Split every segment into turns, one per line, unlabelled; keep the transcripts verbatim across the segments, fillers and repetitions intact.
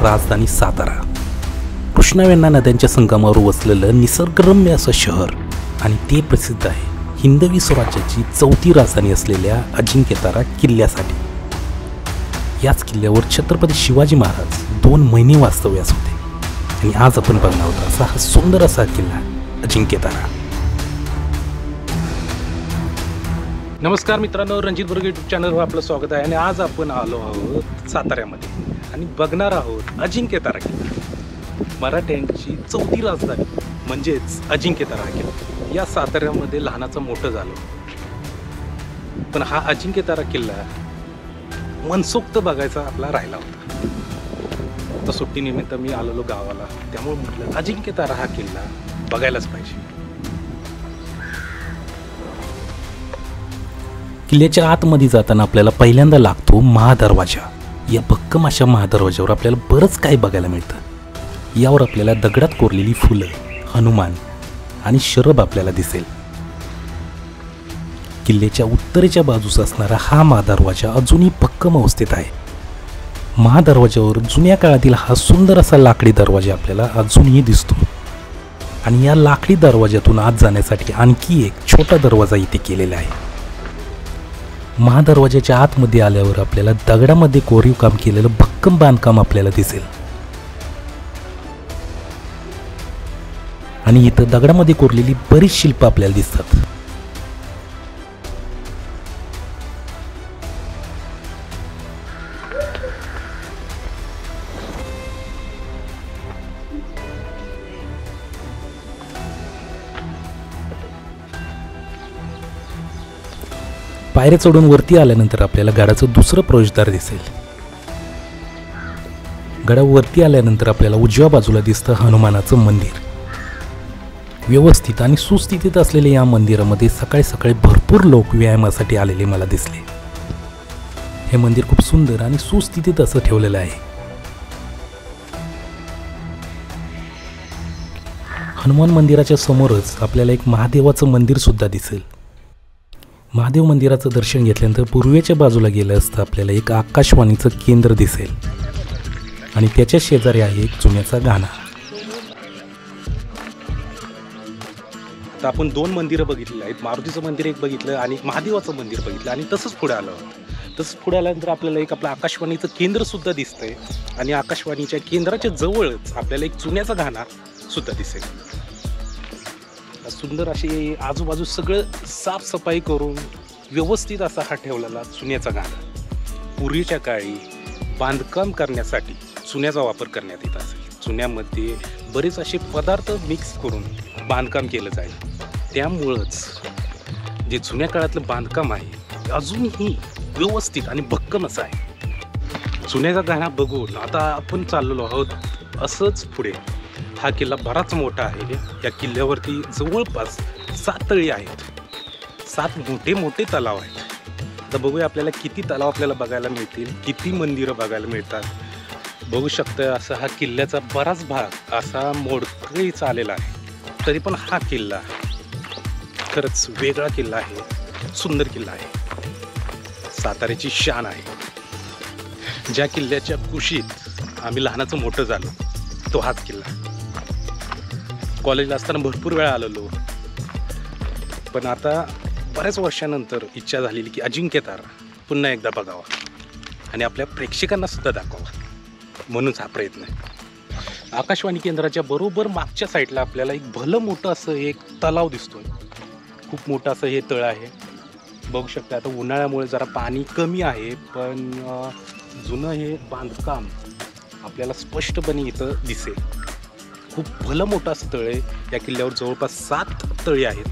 राजधानी सातारा. कृष्णा वेण्णा नद्यांच्या संगमावर वसलेलं निसर्गरम्य असं शहर आणि ते प्रसिद्ध आहे हिंदवी स्वराज्याची चौथी राजधानी असलेल्या अजिंक्यतारा किल्ल्यासाठी. याच किल्ल्यावर छत्रपती शिवाजी महाराज दोन महिने वास्तव्यास होते आणि आज आपण बघणार आहोत असा हा सुंदर असा किल्ला अजिंक्यतारा. नमस्कार मित्रांनो, रणजित बर्गे यूट्यूब चॅनलवर आपलं स्वागत आहे आणि आज आपण आलो आहोत साताऱ्यामध्ये आणि बघणार आहोत अजिंक्यतारा किल्ला. मराठ्यांची चौथी राजधानी म्हणजेच अजिंक्यतारा किल्ला. या साताऱ्यामध्ये लहानाचं मोठं झालं, पण हा अजिंक्यतारा किल्ला मनसोक्त बघायचा आपला राहिला होता. तर सुट्टीनिमित्त मी आलेलो गावाला, त्यामुळे म्हटलं अजिंक्यतारा हा किल्ला बघायलाच पाहिजे. किल्ल्याच्या आतमध्ये जाताना आपल्याला पहिल्यांदा लागतो महादरवाजा. या भक्कम अशा महादरवाज्यावर आपल्याला बरंच काही बघायला मिळतं. यावर आपल्याला दगडात कोरलेली फुलं, हनुमान आणि शरभ आपल्याला दिसेल. किल्ल्याच्या उत्तरेच्या बाजूस असणारा हा महादरवाजा अजूनही भक्कम अवस्थेत आहे. महादरवाज्यावर जुन्या काळातील हा सुंदर असा लाकडी दरवाजा आपल्याला अजूनही दिसतो आणि या लाकडी दरवाज्यातून आत जाण्यासाठी आणखी एक छोटा दरवाजा इथे केलेला आहे. महादरवाज्याच्या आतमध्ये आल्यावर आपल्याला दगडामध्ये कोरीव काम केलेलं भक्कम बांधकाम आपल्याला दिसेल आणि इथं दगडामध्ये कोरलेली बरीच शिल्प आपल्याला दिसतात. पायऱ्या चढून वरती आल्यानंतर आपल्याला गडाचं दुसरं प्रवेशद्वार दिसेल. गडावरती आल्यानंतर आपल्याला उजव्या बाजूला दिसतं हनुमानाचं मंदिर. व्यवस्थित आणि सुस्थितीत असलेल्या या मंदिरामध्ये सकाळी सकाळी भरपूर लोक व्यायामासाठी आलेले मला दिसले. हे मंदिर खूप सुंदर आणि सुस्थितीत असं ठेवलेलं आहे. हनुमान मंदिराच्या समोरच आपल्याला एक महादेवाचं मंदिर सुद्धा दिसेल. महादेव मंदिराचं दर्शन घेतल्यानंतर पूर्वेच्या बाजूला गेलं असतं आपल्याला एक आकाशवाणीचं केंद्र दिसेल आणि त्याच्या शेजारी आहे एक जुन्याचा गाणा. तर आपण दोन मंदिरं बघितली आहेत. मारुतीचं मंदिर एक बघितलं आणि महादेवाचं मंदिर बघितलं आणि तसंच पुढे आलं. तसंच पुढे आल्यानंतर आपल्याला एक आपलं आकाशवाणीचं केंद्र सुद्धा दिसतंय आणि आकाशवाणीच्या केंद्राच्या जवळच आपल्याला एक जुन्याचा गाणा सुद्धा दिसेल. सुंदर अशी आजूबाजू सगळं साफसफाई करून व्यवस्थित असा हा ठेवलेला चुन्याचा गाणा. पूर्वीच्या काळी बांधकाम करण्यासाठी चुन्याचा वापर करण्यात येत असेल. चुन्यामध्ये बरेच असे पदार्थ मिक्स करून बांधकाम केलं जाईल. त्यामुळंच जे जुन्या काळातलं बांधकाम आहे अजूनही व्यवस्थित आणि भक्कम असं आहे. चुन्याचा गाणा बघून आता आपण चाललेलो आहोत असंच पुढे. हा किल्ला बराच मोठा आहे. या किल्ल्यावरती जवळपास सात तळी आहेत. सात मोठे मोठे तलाव आहेत. तर बघूया आपल्याला किती तलाव आपल्याला बघायला मिळतील, किती मंदिरं बघायला मिळतात. बघू शकता असा हा किल्ल्याचा बराच भाग असा मोडकळीच आलेला आहे. तरी पण हा किल्ला खरंच वेगळा किल्ला आहे, सुंदर किल्ला आहे, साताऱ्याची शान आहे. ज्या किल्ल्याच्या कुशीत आम्ही लहानाचं मोठं झालो तो हाच किल्ला. कॉलेजला असताना भरपूर वेळा आलेलो, पण आता बऱ्याच वर्षानंतर इच्छा झालेली की अजिंक्यतारा पुन्हा एकदा बघावा आणि आपल्या प्रेक्षकांना सुद्धा दाखवावा, म्हणूनच हा प्रयत्न आहे. आकाशवाणी केंद्राच्या बरोबर मागच्या साईडला आपल्याला एक भलं मोठं असं एक तलाव दिसतोय. खूप मोठं असं हे तळ आहे. बघू शकता आता उन्हाळ्यामुळे जरा पाणी कमी आहे, पण जुनं हे बांधकाम आपल्याला स्पष्टपणे इथं दिसेल. खूप भलं मोठं असं तळ आहे. या किल्ल्यावर जवळपास सात तळी आहेत.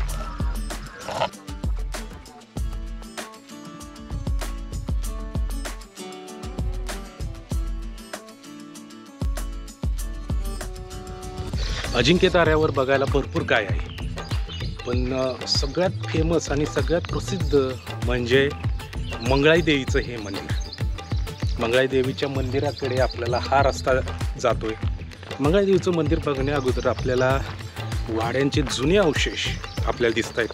अजिंक्यताऱ्यावर बघायला भरपूर काय आहे, पण सगळ्यात फेमस आणि सगळ्यात प्रसिद्ध म्हणजे मंगळाई देवीचं हे मंदिर. मंगळाई देवीच्या मंदिराकडे आपल्याला हा रस्ता जातोय. मंगळाई देवीचं मंदिर बघण्या अगोदर आपल्याला वाड्यांचे जुने अवशेष आपल्याला दिसत आहेत.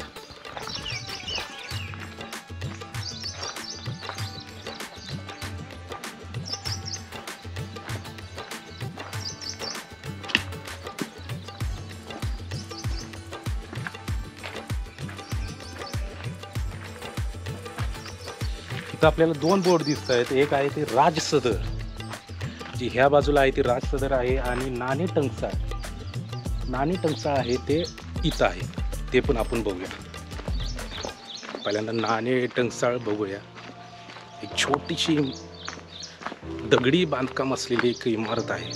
इथं आपल्याला दोन बोर्ड दिसत आहेत. एक आहे ते राज सदर, जी ह्या बाजूला आहे ती राज सदर आहे, आणि नाणे टंकसाळ नाणे टंकसाळ आहे ते इथं आहे. ते पण आपण बघूया. पहिल्यांदा नाणे टंकसाळ बघूया. एक छोटीशी दगडी बांधकाम असलेली एक इमारत आहे.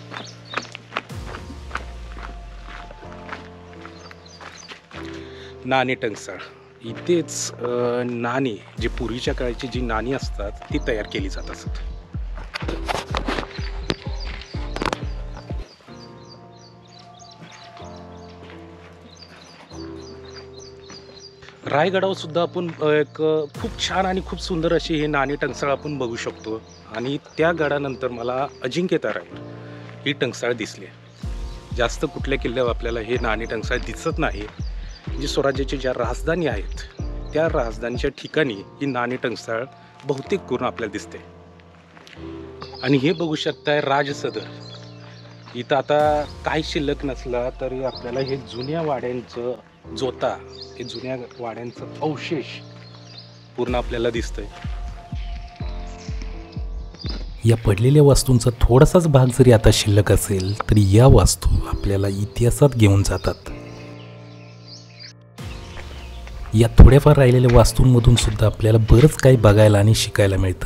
नाणे टंकसाळ इथेच नाणी, जी पूर्वीच्या काळाची जी नाणी असतात ती तयार केली जात असत. रायगडावर सुद्धा आपण एक खूप छान आणि खूप सुंदर अशी हे नाणी टंकसाळ आपण बघू शकतो. आणि त्या गडानंतर मला अजिंक्यताऱ्यावर ही टंकसाळ दिसली. जास्त कुठल्या किल्ल्यावर आपल्याला हे नाणी टंकसाळ दिसत नाही. जी स्वराज्याची ज्या राजधानी आहेत त्या राजधानीच्या ठिकाणी ही नाणी टंकसाळ बहुतेक करून आपल्याला दिसते. आणि हे बघू शकताय राजसदर. इथं आता काही शिल्लक नसला तरी आपल्याला हे जुन्या वाड्यांचं जोता, हे जुन्या वाड्यांचं अवशेष पूर्ण आपल्याला दिसतंय.
या पडलेल्या वास्तूंचा थोडासाच भाग जरी आता शिल्लक असेल तरी या वास्तू आपल्याला इतिहासात घेऊन जातात. या थोड्याफार राहिलेल्या वास्तूंमधून सुद्धा आपल्याला बरंच काही बघायला आणि शिकायला मिळतं.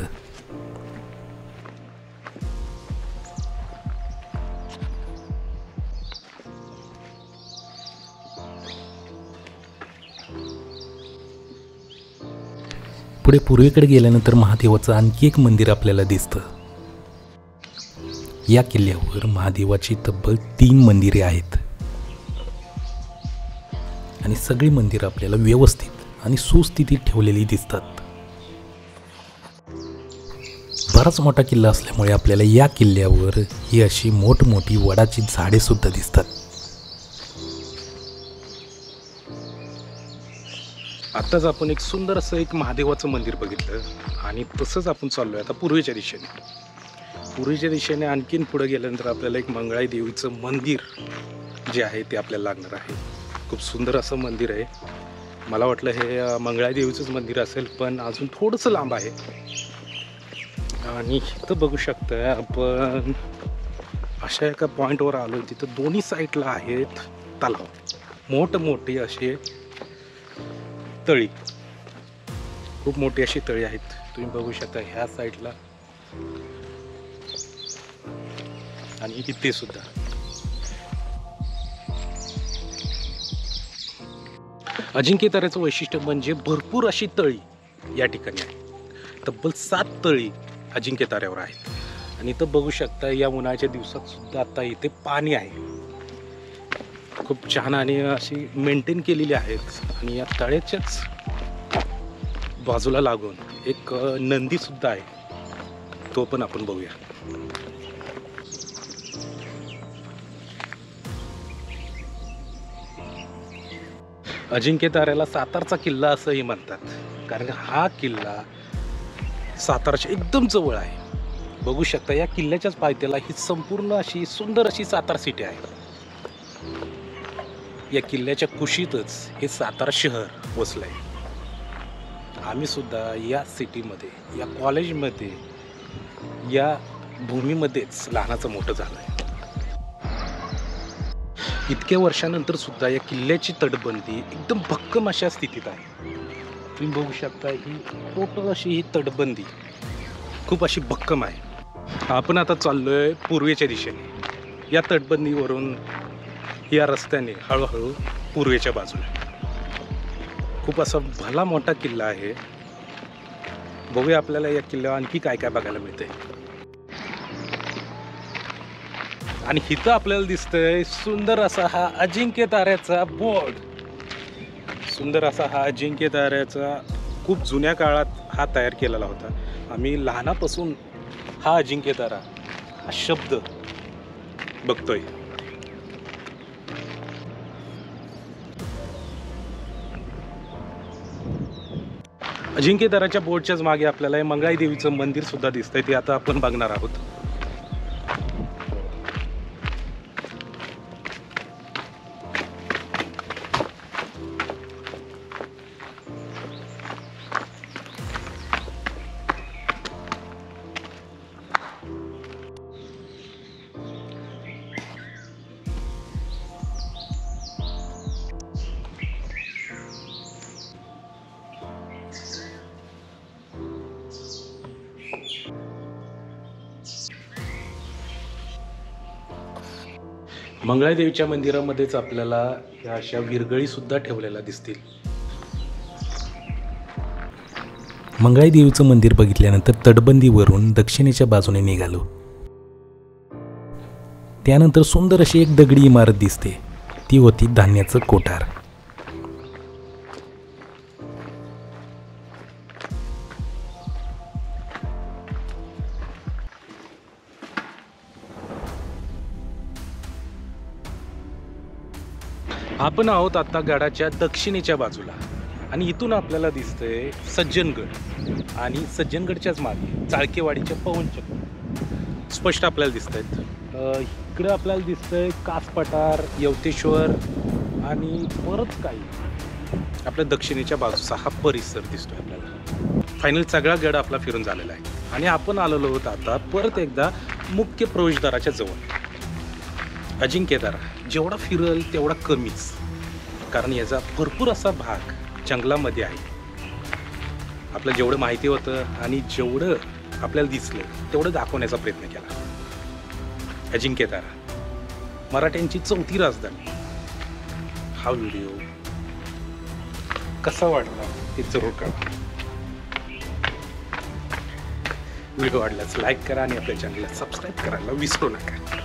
पुढे पूर्वेकडे गेल्यानंतर महादेवाचं आणखी एक मंदिर आपल्याला दिसतं. या किल्ल्यावर महादेवाची तब्बल तीन मंदिरे आहेत आणि सगळी मंदिरं आपल्याला व्यवस्थित आणि सुस्थितीत ठेवलेली दिसतात. बराच मोठा किल्ला असल्यामुळे आपल्याला या किल्ल्यावर ही अशी मोठमोठी वडाची झाडे सुद्धा दिसतात.
आत्ताच आपण एक सुंदर असं एक महादेवाचं मंदिर बघितलं आणि तसंच आपण चाललोय आता पूर्वेच्या दिशेने. पूर्वेच्या दिशेने आणखीन पुढे गेल्यानंतर आपल्याला एक मंगळाई देवीचं मंदिर जे आहे ते आपल्याला लागणार आहे. खूप सुंदर असं मंदिर आहे. मला वाटलं हे मंगळाई देवीचंच मंदिर असेल, पण अजून थोडंसं लांब आहे. आणि इथं बघू शकता आपण अशा एका पॉईंटवर आलो, तिथं दोन्ही साईडला आहेत तलाव, मोठमोठे असे तळी, खूप मोठी अशी तळी आहेत. तुम्ही बघू शकता ह्या साईडला आणि इथे सुद्धा. अजिंक्यताऱ्याचं वैशिष्ट्य म्हणजे भरपूर अशी तळी या ठिकाणी आहे. तब्बल सात तळी अजिंक्यताऱ्यावर आहेत. आणि इथं बघू शकता या उन्हाळ्याच्या दिवसात सुद्धा आता इथे पाणी आहे. खूप छान आणि अशी मेंटेन केलेली आहेत. आणि या तळ्याच्याच बाजूला लागून एक नंदी सुद्धा आहे, तो पण आपण बघूया. अजिंक्यताऱ्याला सातारचा किल्ला असंही म्हणतात, कारण हा किल्ला साताराच्या एकदम जवळ आहे. बघू शकता या किल्ल्याच्याच पायथ्याला ही संपूर्ण अशी सुंदर अशी सातारा सिटी आहे. या किल्ल्याच्या कुशीतच हे सातारा शहर वसलं आहे. आम्ही सुद्धा या सिटीमध्ये, या कॉलेजमध्ये, या भूमीमध्येच लहानाचं मोठं झालं आहे. इतक्या वर्षानंतर सुद्धा या किल्ल्याची तटबंदी एकदम भक्कम अशा स्थितीत आहे. तुम्ही बघू शकता ही टोटल अशी ही तटबंदी खूप अशी भक्कम आहे. आपण आता चाललोय पूर्वेच्या दिशेने. या तटबंदीवरून या रस्त्याने हळूहळू पूर्वेच्या बाजूला. खूप असा भला मोठा किल्ला आहे. बघूया आपल्याला या किल्ल्यावर आणखी काय काय बघायला मिळते. आणि इथं आपल्याला दिसतंय सुंदर असा हा अजिंक्यताऱ्याचा बोर्ड. सुंदर असा हा अजिंक्यताऱ्याचा खूप जुन्या काळात हा तयार केलेला होता. आम्ही लहानापासून हा अजिंक्यतारा हा शब्द बघतोय. अजिंक्यताऱ्याच्या बोर्डच्याच मागे आपल्याला मंगळाई देवीचं मंदिर सुद्धा दिसतंय, ते आता आपण बघणार आहोत. मंगळादेवीच्या मंदिरामध्येच आपल्याला ह्या अशा विरगळी सुद्धा ठेवलेल्या दिसतील.
मंगळाई देवीचं मंदिर बघितल्यानंतर तटबंदीवरून दक्षिणेच्या बाजूने निघालो. त्यानंतर सुंदर अशी एक दगडी इमारत दिसते. ती होती धान्याचं कोठार.
आपण आहोत आता गडाच्या दक्षिणेच्या बाजूला आणि इथून आपल्याला दिसतंय सज्जनगड आणि सज्जनगडच्याच मागे चाळकेवाडीच्या पवनचक्की स्पष्ट आपल्याला दिसत आहेत. इकडं आपल्याला दिसतंय कासपठार, यवतेश्वर आणि परत काही आपल्या दक्षिणेच्या बाजूचा हा परिसर दिसतोय आपल्याला. फायनल सगळा गड आपला फिरून झालेला आहे आणि आपण आलेलो आहोत आता परत एकदा मुख्य प्रवेशद्वाराच्या जवळ. अजिंक्यतारा जेवढा फिरल तेवढा कमीच, कारण याचा भरपूर असा भाग जंगलामध्ये आहे. आपल्याला जेवढं माहिती होतं आणि जेवढं आपल्याला दिसलं तेवढं दाखवण्याचा प्रयत्न केला. अजिंक्यतारा मराठ्यांची चौथी राजधानी. हा व्हिडिओ कसा वाटला ते जरूर कळवा. व्हिडिओ आवडल्यास लाईक करा आणि आपल्या चॅनलला सबस्क्राईब करायला विसरू नका.